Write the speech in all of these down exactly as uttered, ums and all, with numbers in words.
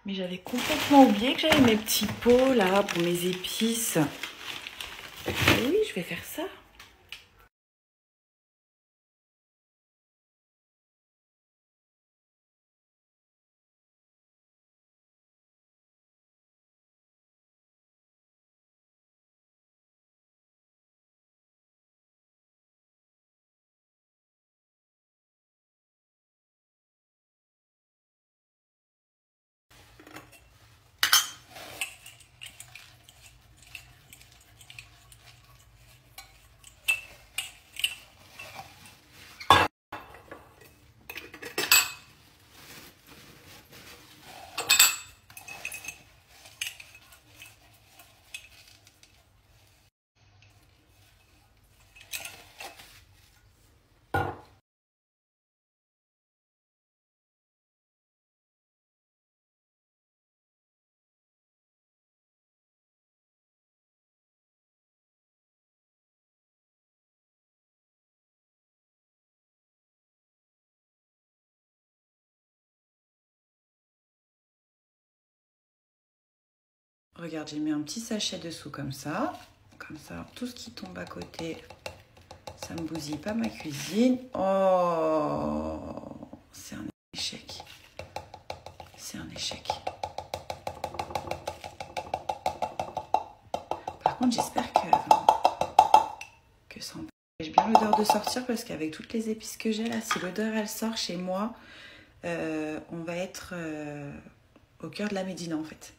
Mais j'avais complètement oublié que j'avais mes petits pots là pour mes épices. Et oui, je vais faire ça. Regarde, j'ai mis un petit sachet dessous comme ça. Comme ça, tout ce qui tombe à côté, ça me bousille pas ma cuisine. Oh, c'est un échec. C'est un échec. Par contre, j'espère que, que ça empêche bien l'odeur de sortir parce qu'avec toutes les épices que j'ai là, si l'odeur elle sort chez moi, euh, on va être euh, au cœur de la Médina en fait.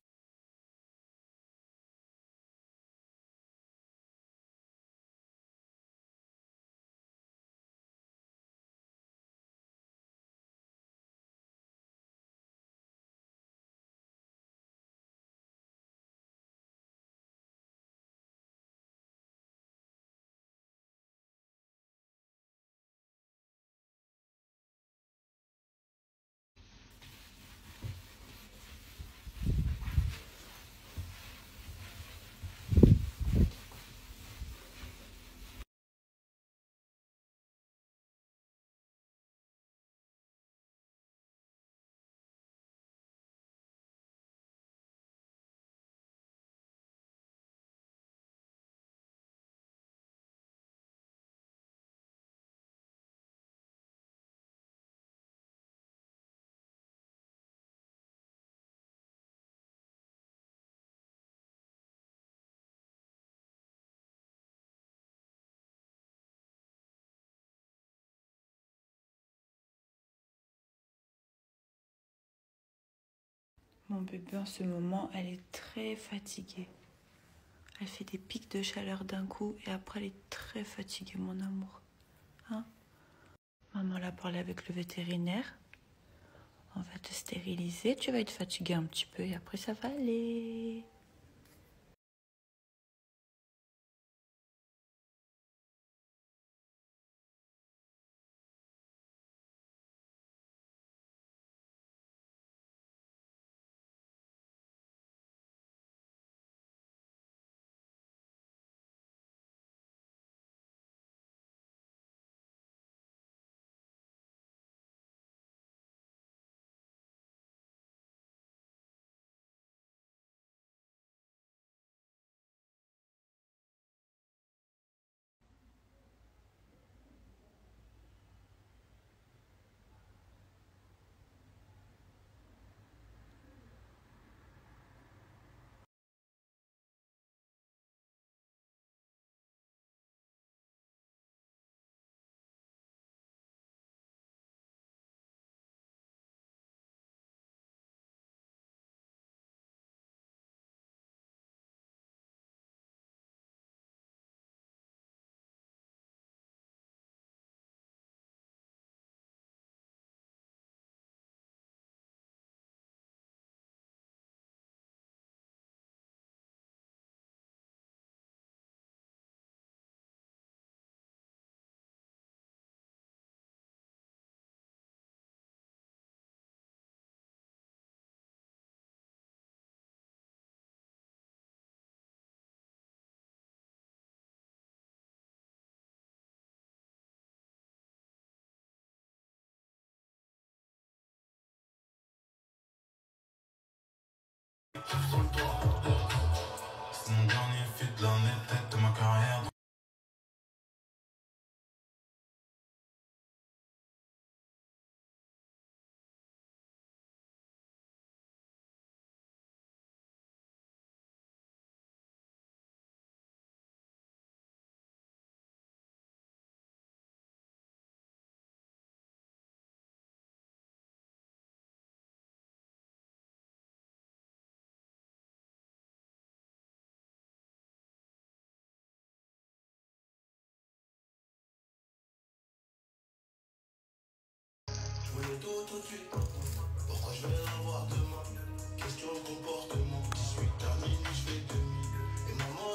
Mon bébé en ce moment, elle est très fatiguée. Elle fait des pics de chaleur d'un coup et après elle est très fatiguée, mon amour. Hein? Maman l'a parlé avec le vétérinaire. On va te stériliser, tu vas être fatiguée un petit peu et après ça va aller. C'est mon dernier feat de l'année, tête de ma carrière. Je voulais tout tout de suite. Pourquoi je vais l'avoir demain? Question de comportement. dix-huit à minuit, je fais demi. Et maman.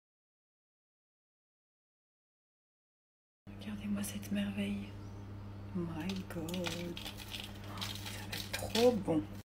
Regardez-moi cette merveille. My God. Ça va être trop bon.